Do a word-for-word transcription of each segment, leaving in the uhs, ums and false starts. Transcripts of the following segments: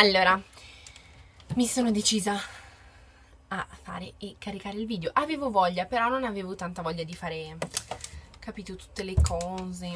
Allora, mi sono decisa a fare e caricare il video. Avevo voglia, però non avevo tanta voglia di fare, capito, tutte le cose.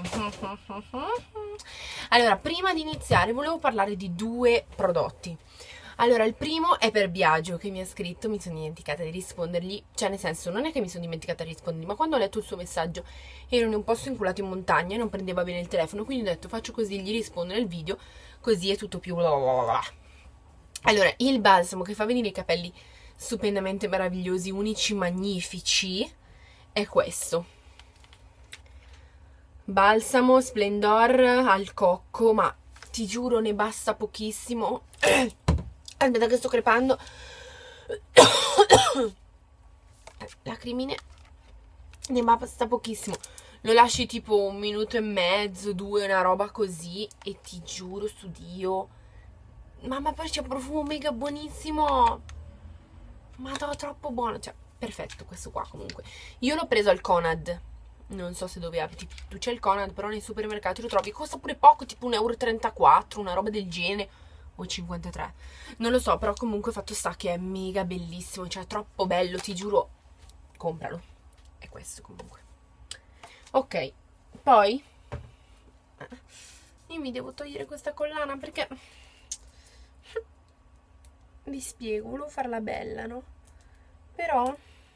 Allora, prima di iniziare volevo parlare di due prodotti. Allora, il primo è per Biagio, che mi ha scritto, mi sono dimenticata di rispondergli. Cioè, nel senso, non è che mi sono dimenticata di rispondergli, ma quando ho letto il suo messaggio ero in un posto inculato in montagna e non prendeva bene il telefono, quindi ho detto faccio così, gli rispondo nel video, così è tutto più bla bla bla. Allora, il balsamo che fa venire i capelli stupendamente meravigliosi, unici, magnifici, è questo. Balsamo Splendor al cocco, ma ti giuro ne basta pochissimo. Aspetta che sto crepando. Lacrimine. Ne basta pochissimo. Lo lasci tipo un minuto e mezzo, due, una roba così, e ti giuro su Dio, mamma, poi c'è un profumo mega buonissimo. Madonna, troppo buono. Cioè, perfetto questo qua. Comunque io l'ho preso al Conad. Non so se dove abiti tu c'è il Conad, però nei supermercati lo trovi. Costa pure poco, tipo un euro e trentaquattro, una roba del genere, o cinquantatré, non lo so. Però comunque fatto sta che è mega bellissimo. Cioè, troppo bello, ti giuro. Compralo. È questo comunque. Ok, poi io mi devo togliere questa collana perché vi spiego, volevo farla bella, no? Però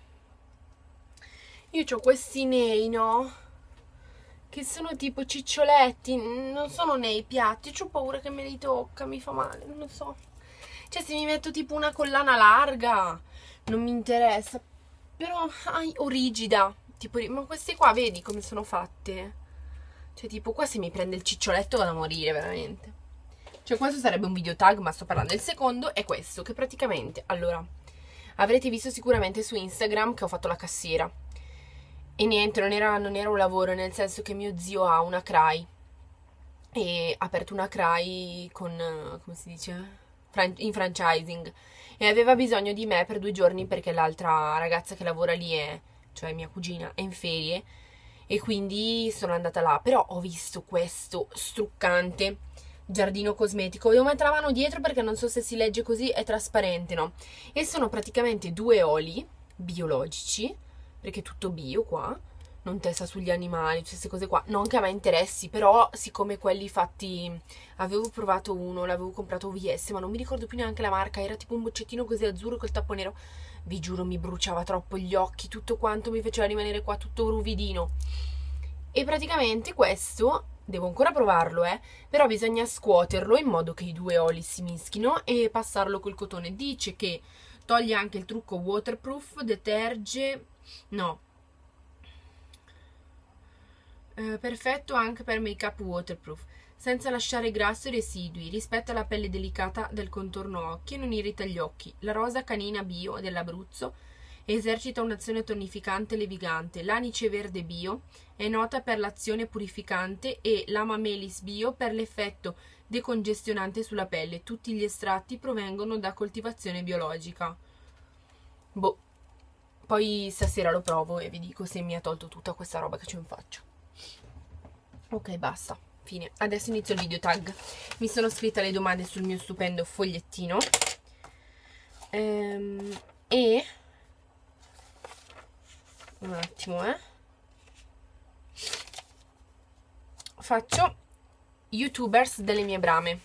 io ho questi nei, no? Che sono tipo ciccioletti, non sono nei piatti. Ho paura che me li tocca, mi fa male, non lo so. Cioè, se mi metto tipo una collana larga non mi interessa, però ai, o rigida tipo, ma queste qua vedi come sono fatte? Cioè, tipo, qua se mi prende il ciccioletto vado a morire veramente. Cioè, questo sarebbe un video tag, ma sto parlando. Il secondo è questo, che praticamente, allora, avrete visto sicuramente su Instagram che ho fatto la cassiera. E niente, non era, non era un lavoro, nel senso che mio zio ha una C R A I. E ha aperto una C R A I con, come si dice? In franchising. E aveva bisogno di me per due giorni perché l'altra ragazza che lavora lì è, cioè mia cugina, è in ferie, e quindi sono andata là. Però ho visto questo struccante giardino cosmetico. Devo mettere la mano dietro perché non so se si legge così, è trasparente, no? E sono praticamente due oli biologici, perché è tutto bio qua, non testa sugli animali, tutte queste cose qua. Non che a me interessi, però siccome quelli fatti, avevo provato uno, l'avevo comprato O V S, ma non mi ricordo più neanche la marca, era tipo un boccettino così azzurro col tappo nero. Vi giuro, mi bruciava troppo gli occhi, tutto quanto mi faceva rimanere qua tutto ruvidino. E praticamente questo devo ancora provarlo, eh, però bisogna scuoterlo in modo che i due oli si mischino e passarlo col cotone. Dice che toglie anche il trucco waterproof, deterge, no, eh, perfetto anche per make up waterproof, senza lasciare grasso e residui, rispetta la pelle delicata del contorno occhi e non irrita gli occhi. La rosa canina bio dell'Abruzzo esercita un'azione tonificante e levigante. L'anice verde bio è nota per l'azione purificante e l'amamelis bio per l'effetto decongestionante sulla pelle. Tutti gli estratti provengono da coltivazione biologica. Boh, poi stasera lo provo e vi dico se mi ha tolto tutta questa roba che c'ho in faccia. Ok, basta, fine. Adesso inizio il video tag. Mi sono scritta le domande sul mio stupendo fogliettino ehm, e un attimo, eh faccio youtubers delle mie brame.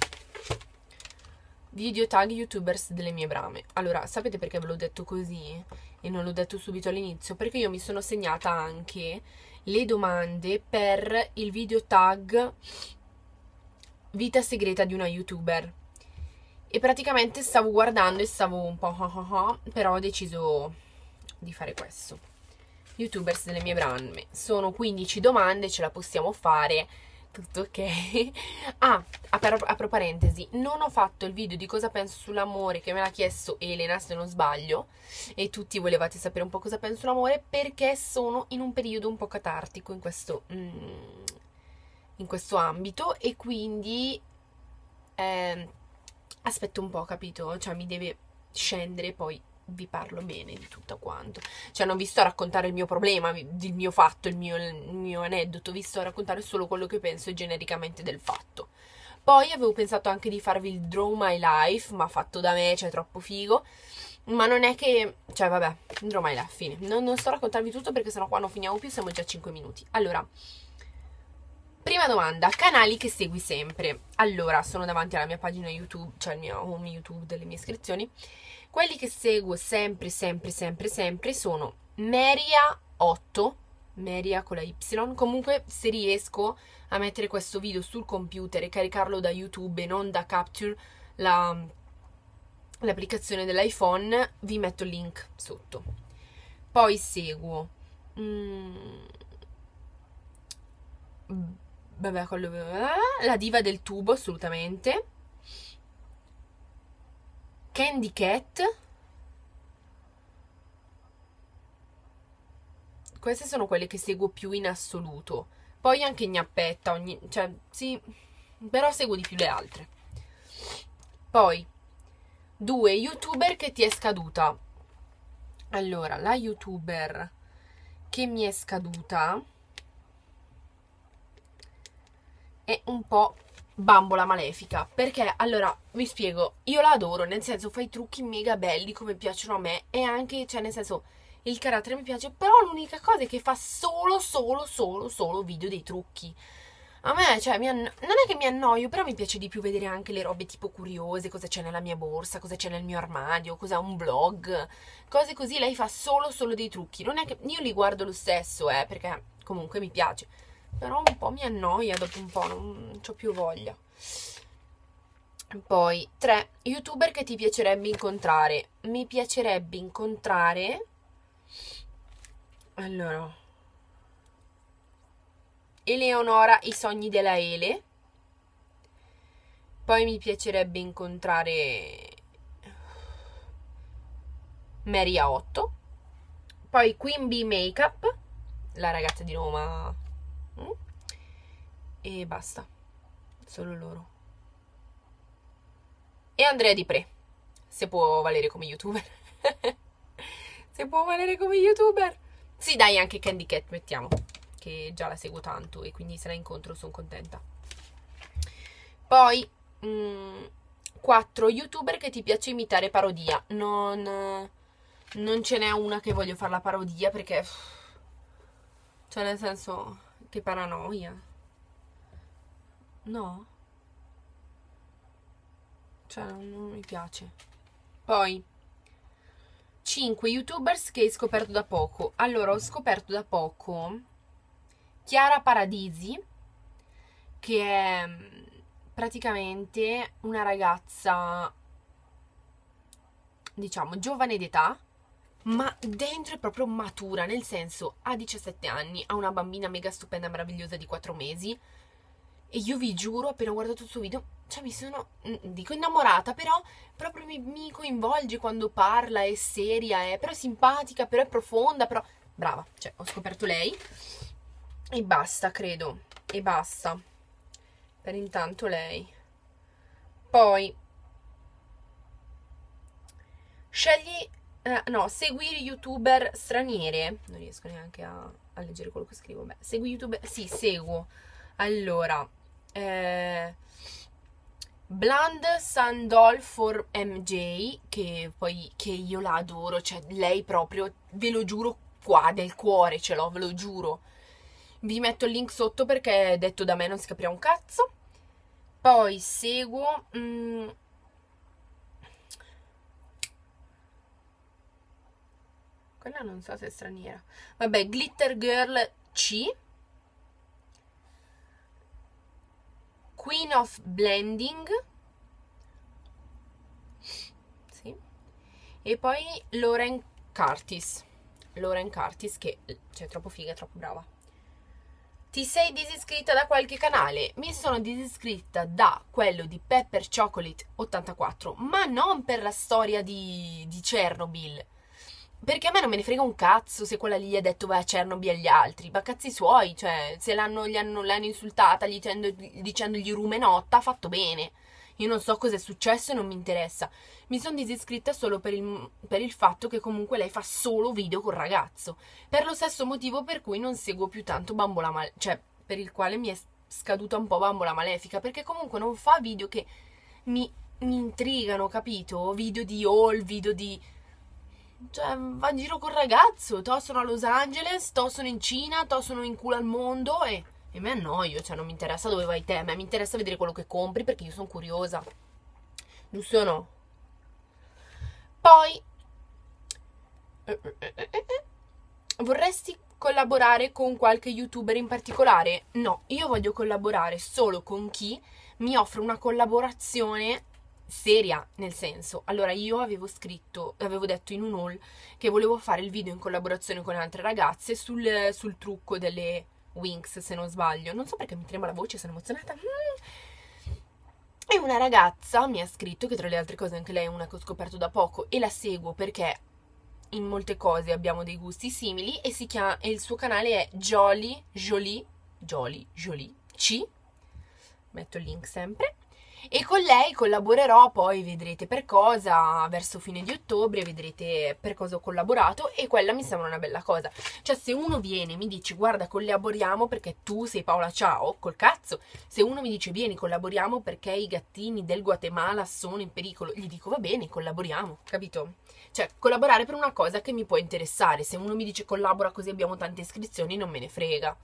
Video tag youtubers delle mie brame. Allora, sapete perché ve l'ho detto così e non l'ho detto subito all'inizio? Perché io mi sono segnata anche le domande per il video tag vita segreta di una youtuber. E praticamente stavo guardando e stavo un po', però ho deciso di fare questo. Youtubers delle mie brame. Sono quindici domande, ce la possiamo fare. Tutto ok. Ah, apro, apro parentesi, non ho fatto il video di cosa penso sull'amore che me l'ha chiesto Elena, se non sbaglio, e tutti volevate sapere un po' cosa penso sull'amore, perché sono in un periodo un po' catartico in questo mm, in questo ambito, e quindi eh, aspetto un po', capito? Cioè mi deve scendere, poi vi parlo bene di tutto quanto. Cioè non vi sto a raccontare il mio problema, il mio fatto, il mio, il mio aneddoto, vi sto a raccontare solo quello che penso genericamente del fatto. Poi avevo pensato anche di farvi il Draw My Life, ma fatto da me, cioè troppo figo. Ma non è che... Cioè, vabbè, Draw My Life, fine. Non, non sto a raccontarvi tutto perché sennò qua non finiamo più, siamo già a cinque minuti. Allora, prima domanda, canali che segui sempre. Allora, sono davanti alla mia pagina YouTube, cioè il mio home YouTube delle mie iscrizioni. Quelli che seguo sempre, sempre, sempre, sempre sono Meria otto, Meria con la Y. Comunque, se riesco a mettere questo video sul computer e caricarlo da YouTube e non da Capture, la, l'applicazione dell'iPhone, vi metto il link sotto. Poi seguo mm, vabbè, quello, la diva del tubo, assolutamente. Candy Cat. Queste sono quelle che seguo più in assoluto. Poi anche Gnappetta, ogni, cioè, sì, però seguo di più le altre. Poi, due YouTuber che ti è scaduta. Allora, la YouTuber che mi è scaduta è un po' Bambola Malefica, perché, allora, vi spiego, io la adoro, nel senso, fa i trucchi mega belli come piacciono a me, e anche, cioè, nel senso, il carattere mi piace, però l'unica cosa è che fa solo, solo, solo, solo video dei trucchi. A me, cioè, mi anno... non è che mi annoio, però mi piace di più vedere anche le robe tipo curiose, cosa c'è nella mia borsa, cosa c'è nel mio armadio, cos'è un vlog, cose così. Lei fa solo, solo dei trucchi. Non è che io li guardo lo stesso, eh, perché comunque mi piace, però un po' mi annoia dopo un po', non ho più voglia. Poi, tre YouTuber che ti piacerebbe incontrare. Mi piacerebbe incontrare... Allora... Eleonora, i sogni della Ele. Poi mi piacerebbe incontrare Maria otto. Poi Queen Bee Makeup, la ragazza di Roma. Mm? E basta. Solo loro. E Andrea Di Pre, se può valere come youtuber. Se può valere come youtuber. Sì, dai, anche Candy Cat mettiamo, che già la seguo tanto e quindi se la incontro sono contenta. Poi mh, quattro YouTuber che ti piace imitare parodia. Non, non ce n'è una che voglio fare la parodia perché, cioè, nel senso, che paranoia. No, cioè non, non mi piace. Poi cinque YouTubers che hai scoperto da poco. Allora, ho scoperto da poco Chiara Paradisi, che è praticamente una ragazza, diciamo, giovane d'età, ma dentro è proprio matura, nel senso, ha diciassette anni, ha una bambina mega stupenda, meravigliosa di quattro mesi, e io vi giuro, appena ho guardato il suo video, cioè mi sono, dico innamorata, però proprio mi, mi coinvolge quando parla, è seria, è però simpatica, però è profonda, però brava, cioè ho scoperto lei. E basta, credo. E basta. Per intanto lei. Poi scegli eh, no, segui youtuber straniere. Non riesco neanche a, a leggere quello che scrivo. Beh, segui youtuber. Sì, seguo. Allora eh, Bland Sandol for M J, che poi che io la adoro. Cioè lei proprio, ve lo giuro, qua del cuore ce l'ho, ve lo giuro. Vi metto il link sotto perché detto da me non si capirà un cazzo. Poi seguo mm, quella non so se è straniera. Vabbè, Glitter Girl C, Queen of Blending, sì. E poi Lauren Curtis. Lauren Curtis che, cioè, è troppo figa, è troppo brava. Ti sei disiscritta da qualche canale? Mi sono disiscritta da quello di Pepper Chocolate ottantaquattro, ma non per la storia di, di Chernobyl, perché a me non me ne frega un cazzo se quella lì gli ha detto vai a Chernobyl agli altri, ma cazzi suoi, cioè se l'hanno, gli hanno, l'hanno insultata dicendo, dicendogli rumenotta, ha fatto bene. Io non so cosa è successo e non mi interessa. Mi sono disiscritta solo per il, per il fatto che comunque lei fa solo video col ragazzo. Per lo stesso motivo per cui non seguo più tanto Bambola Malefica, cioè per il quale mi è scaduta un po' Bambola Malefica, perché comunque non fa video che mi, mi intrigano, capito? Video di haul, video di... cioè, va in giro col ragazzo, to sono a Los Angeles, to sono in Cina, to sono in culo al mondo e, e me annoio, cioè non mi interessa dove vai te, a me mi interessa vedere quello che compri perché io sono curiosa. Giusto o no? Poi vorresti collaborare con qualche youtuber in particolare? No, io voglio collaborare solo con chi mi offre una collaborazione seria, nel senso, allora io avevo scritto, avevo detto in un haul che volevo fare il video in collaborazione con altre ragazze sul, sul trucco delle Winx, se non sbaglio, non so perché mi trema la voce, sono emozionata. Mm. E una ragazza mi ha scritto, che tra le altre cose anche lei è una che ho scoperto da poco e la seguo perché in molte cose abbiamo dei gusti simili, e si chiama, e il suo canale è Jolie Jolie Jolie Jolie C, metto il link sempre, e con lei collaborerò, poi vedrete per cosa, verso fine di ottobre vedrete per cosa ho collaborato, e quella mi sembra una bella cosa. Cioè, se uno viene e mi dice guarda collaboriamo perché tu sei Paola Ciao, col cazzo. Se uno mi dice vieni collaboriamo perché i gattini del Guatemala sono in pericolo, gli dico va bene, collaboriamo, capito? Cioè, collaborare per una cosa che mi può interessare. Se uno mi dice collabora così abbiamo tante iscrizioni, non me ne frega.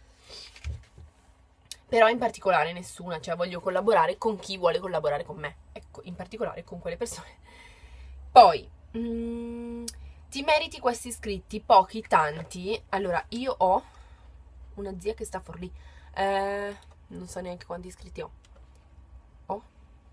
Però in particolare nessuna, cioè voglio collaborare con chi vuole collaborare con me. Ecco, in particolare con quelle persone. Poi, mm, ti meriti questi iscritti? Pochi, tanti? Allora, io ho una zia che sta fuori lì. Eh, non so neanche quanti iscritti ho. Ho?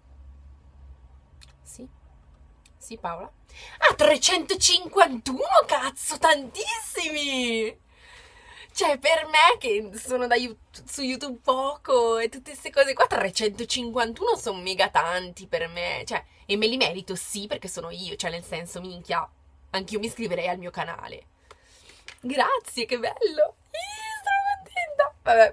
Sì? Sì, Paola? Ah, trecentocinquantuno, cazzo, tantissimi! Cioè, per me che sono da YouTube, su YouTube poco e tutte queste cose qua, trecentocinquantuno sono mega tanti per me. Cioè, e me li merito, sì, perché sono io. Cioè, nel senso, minchia, anch'io mi iscriverei al mio canale. Grazie, che bello! Ih, sono contenta! Vabbè.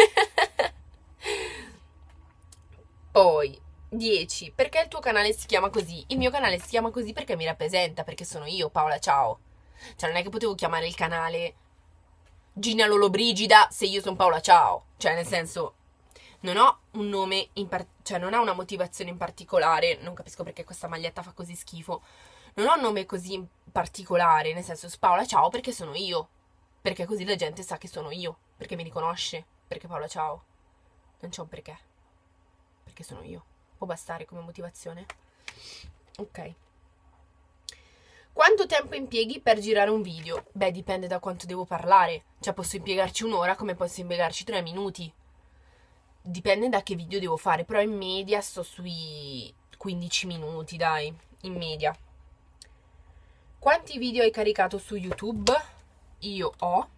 Poi, dieci. Perché il tuo canale si chiama così? Il mio canale si chiama così perché mi rappresenta, perché sono io, Paola Ciao. Cioè, non è che potevo chiamare il canale Gina Lollobrigida se io sono Paola Ciao. Cioè, nel senso, non ho un nome in par- cioè non ho una motivazione in particolare. Non capisco perché questa maglietta fa così schifo. Non ho un nome così particolare, nel senso, Paola Ciao perché sono io, perché così la gente sa che sono io, perché mi riconosce, perché Paola Ciao. Non c'è un perché, perché sono io. Può bastare come motivazione? Ok. Quanto tempo impieghi per girare un video? Beh, dipende da quanto devo parlare. Cioè, posso impiegarci un'ora come posso impiegarci tre minuti. Dipende da che video devo fare, però in media sto sui quindici minuti, dai, in media. Quanti video hai caricato su YouTube? Io ho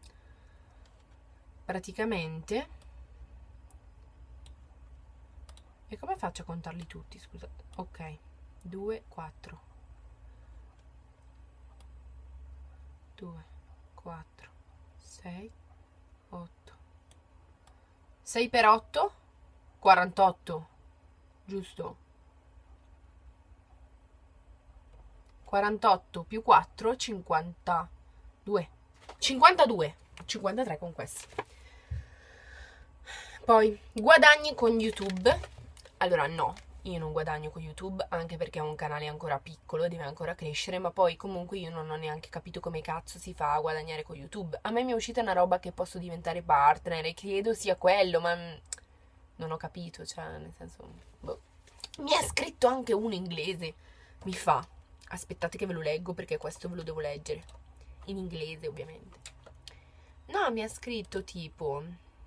praticamente... E come faccio a contarli tutti, scusate? Ok, due, quattro. due, quattro, sei, otto. sei per otto? quarantotto, giusto? quarantotto più quattro, cinquantadue. cinquantadue. cinquantatré con questo. Poi, guadagni con YouTube? Allora, no. Io non guadagno con YouTube, anche perché è un canale ancora piccolo, deve ancora crescere, ma poi comunque io non ho neanche capito come cazzo si fa a guadagnare con YouTube. A me mi è uscita una roba che posso diventare partner e credo sia quello, ma non ho capito, cioè nel senso... Boh. Mi è scritto anche uno inglese, mi fa. Aspettate che ve lo leggo perché questo ve lo devo leggere. In inglese, ovviamente. No, mi ha scritto tipo...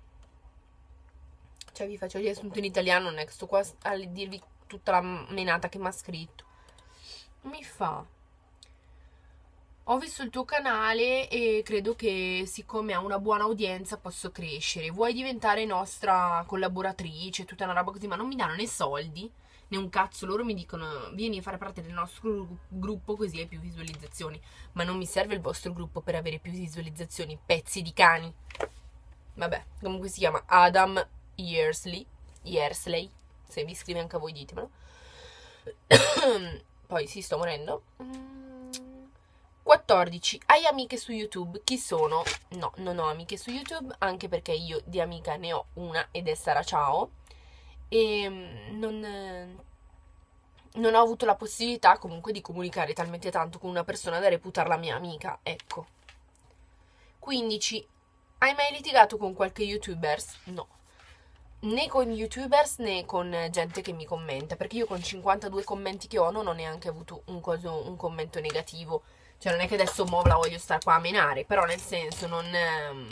Cioè, vi faccio il riassunto in italiano, non è che sto qua a dirvi tutta la menata che mi ha scritto. Mi fa: ho visto il tuo canale e credo che siccome ha una buona udienza posso crescere. Vuoi diventare nostra collaboratrice? Tutta una roba così, ma non mi danno né soldi né un cazzo. Loro mi dicono vieni a fare parte del nostro gruppo così hai più visualizzazioni. Ma non mi serve il vostro gruppo per avere più visualizzazioni, pezzi di cani. Vabbè, comunque si chiama Adam Yearsley, Yearsley, se vi scrive anche a voi ditemelo. Poi sì, sto morendo. quattordici quattordici. Hai amiche su YouTube? Chi sono? No, non ho amiche su YouTube, anche perché io di amica ne ho una ed è Sara Ciao. E non, non ho avuto la possibilità comunque di comunicare talmente tanto con una persona da reputarla mia amica, ecco. quindici. Hai mai litigato con qualche YouTubers? No. Né con YouTubers né con gente che mi commenta, perché io con cinquantadue commenti che ho non ho neanche avuto un, coso, un commento negativo. Cioè non è che adesso mo la voglio stare qua a menare, però nel senso non... Ehm,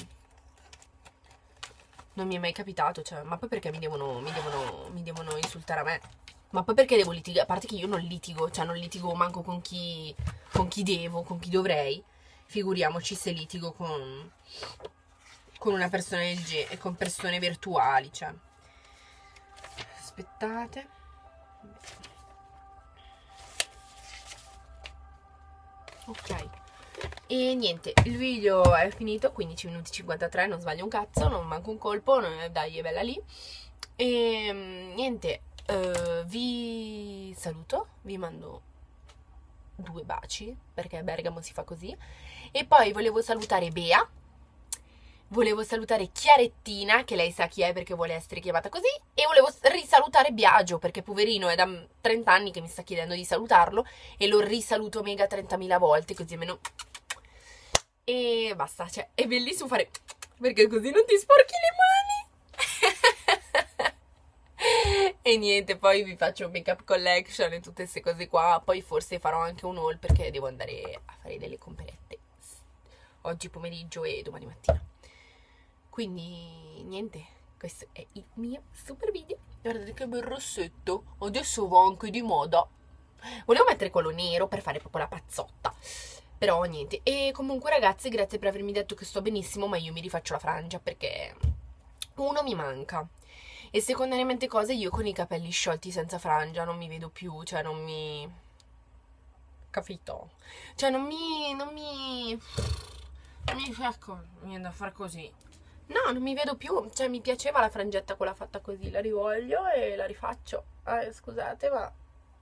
non mi è mai capitato, cioè, ma poi perché mi devono, mi devono, mi devono insultare a me? Ma poi perché devo litigare? A parte che io non litigo, cioè non litigo manco con chi, con chi devo, con chi dovrei. Figuriamoci se litigo con, con una persona del genere, con persone virtuali, cioè. Aspettate. Ok. E niente, il video è finito, quindici minuti e cinquantatré, non sbaglio un cazzo, non manco un colpo, non, dai, è bella lì. E niente, uh, vi saluto, vi mando due baci, perché a Bergamo si fa così. E poi volevo salutare Bea, volevo salutare Chiarettina, che lei sa chi è perché vuole essere chiamata così, e volevo risalutare Biagio, perché poverino è da trenta anni che mi sta chiedendo di salutarlo, e lo risaluto mega trentamila volte, così almeno... E basta, cioè, è bellissimo fare... perché così non ti sporchi le mani! E niente, poi vi faccio un make-up collection e tutte queste cose qua, poi forse farò anche un haul perché devo andare a fare delle comperette oggi pomeriggio e domani mattina. Quindi niente, questo è il mio super video. Guardate che bel rossetto, adesso va anche di moda. Volevo mettere quello nero per fare proprio la pazzotta, però niente. E comunque ragazzi, grazie per avermi detto che sto benissimo, ma io mi rifaccio la frangia perché uno mi manca e secondariamente cose, io con i capelli sciolti senza frangia non mi vedo più, cioè non mi... capito? Cioè non mi... non mi... non mi... ecco, mi viene da fare così. No, non mi vedo più, cioè mi piaceva la frangetta quella fatta così, la rivoglio e la rifaccio. Eh, scusate, ma...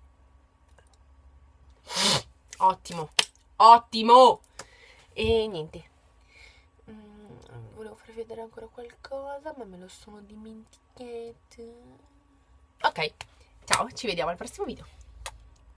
Ottimo, ottimo! E niente. Mm, volevo farvi vedere ancora qualcosa, ma me lo sono dimenticato. Ok, ciao, ci vediamo al prossimo video.